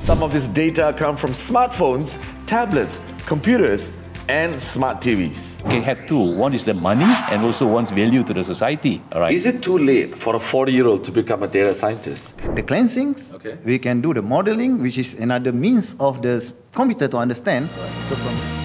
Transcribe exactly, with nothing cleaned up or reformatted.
Some of this data come from smartphones, tablets, computers, and smart T Vs. You can have two. One is the money and also one's value to the society. All right. Is it too late for a forty-year-old to become a data scientist? The cleansings, okay. we can do the modeling, which is another means of the computer to understand. Right. So from